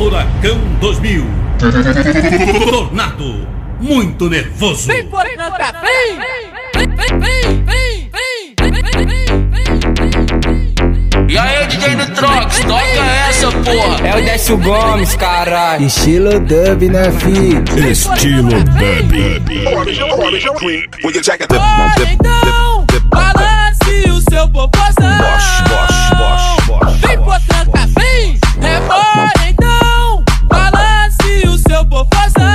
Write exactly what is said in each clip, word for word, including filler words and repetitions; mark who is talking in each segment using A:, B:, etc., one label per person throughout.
A: Furacão dois mil. Tornado muito nervoso.
B: Vem por aí, Nanta, vem! Vem, vem, vem, vem, vem, vem, vem.
C: E aí, D J Nitrox, toca essa, porra!
D: É o Décio Gomes, caralho. Estilo dub, né, filho?
A: Estilo dub.
B: Então, balance o seu popozão. Vem por tranca, vem! Rebora então, balance o seu popozão.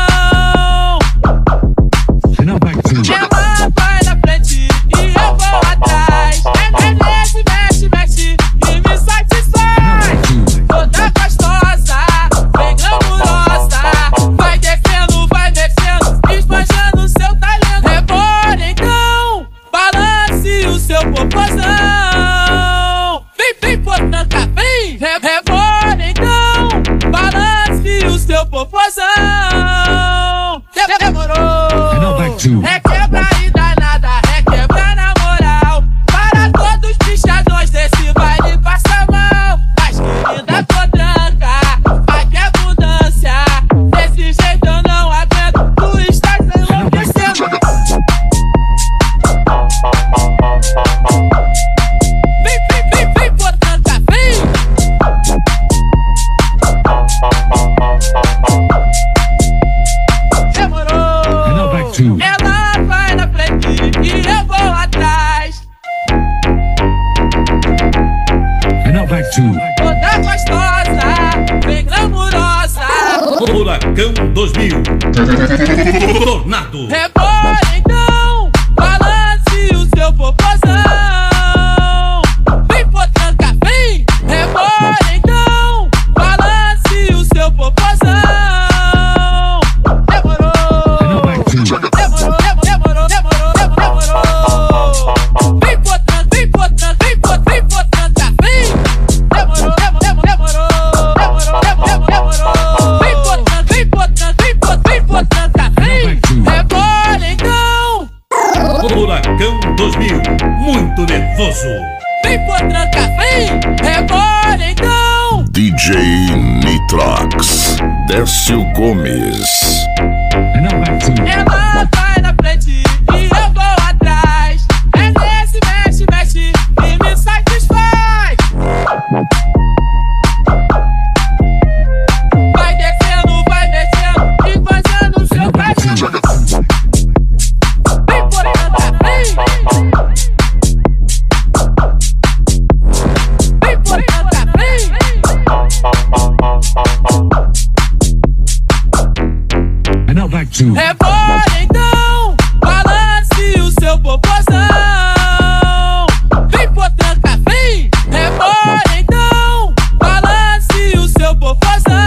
B: Ela vai na frente e eu vou atrás. É nesse, mexe, mexe e me satisfaz. Toda gostosa, bem glamurosa. Vai descendo, vai descendo, esbanjando seu talento. Rebora então, balance o seu popozão. Vem, vem, portanca, vem! Rebora então, balance o seu popozão. Demorou! Requebra e danada, requebra na moral. Para todos os pichadões desse baile passa mal. Mas querida potranca, aqui é abundância. Desse jeito eu não aguento, tu estás enlouquecendo. Vem, vem, vem, vem, potranca, vem! Demorou! Ela vai na frente e eu vou atrás. Toda gostosa, bem glamurosa.
A: Furacão dois mil. Tornado.
B: Rebora então, balance o seu popozão. Vem, potranca, vem! Rebora então, balance o seu popozão. Demorou! Demorou, demorou, demorou, demorou, demorou. Vem, potranca, vem, potranca, vem, potranca, vem, potranca, vem! Demorou, demorou, demorou, demorou, demorou. Vem, potranca, vem, potranca, vem, potranca, vem, potranca, vem! Rebora então!
A: Furacão dois mil. Muito nervoso.
B: Vem, potranca, vem! Rebora então!
E: D J Nitrox, Décio Gomes.
B: Ela vai na frente e eu vou atrás. É nesse, mexe, mexe e me satisfaz. Vai descendo, vai descendo, esbanjando o seu talento. Vem, potranca, vem! Vem, potranca, vem! Rebora então, balance o seu popozão. Vem, potranca, vem! Rebora então, balance o seu popozão.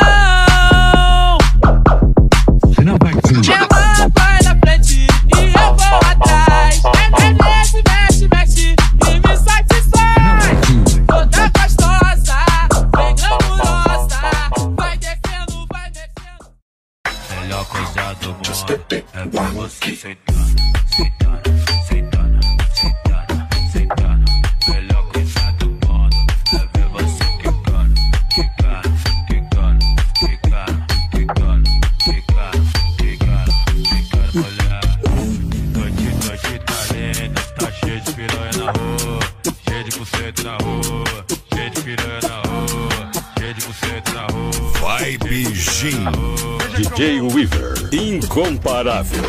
B: Ela vai na frente e eu vou atrás. É nesse, mexe, mexe e me satisfaz. Toda gostosa, bem glamurosa. Vai descendo, vai descendo.
F: Melhor coisa do mundo é ver você sentando, sentando, sentando, sentando, sentando. Melhor coisa do mundo é ver você quicando, quicando, quicando, quicando, quicando, quicando, quicando, quicando. Olha, noite, noite tá linda, tá cheio de piranha na rua, cheio de buceta na rua, cheio de piranha na rua, cheio de buceta na rua.
A: Vibe Gin. D J Weaver. Incomparável.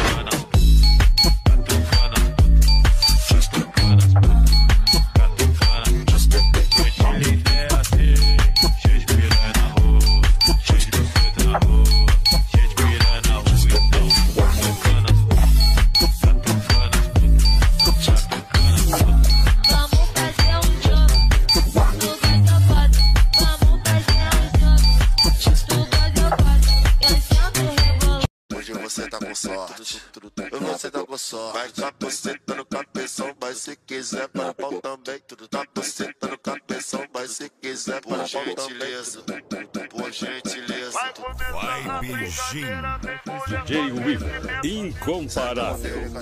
G: Você tá com sorte, você tá com sorte. Vai tá buceta no cabeção, vai se quiser para o pau também. Tudo tá buceta no cabeção, vai se quiser para o pau também. Por gentileza,
A: Vibe Gin. D J Weaver. Incomparável.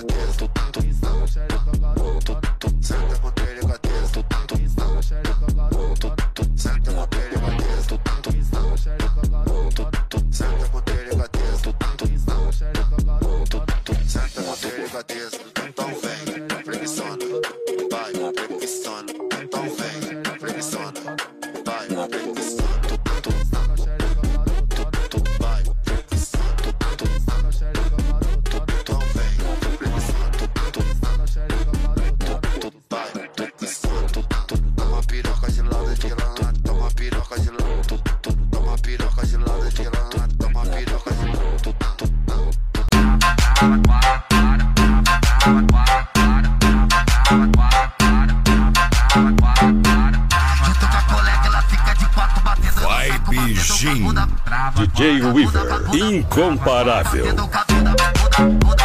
G: Senta com delicadeza.
A: Beijing. D J Weaver, incomparável.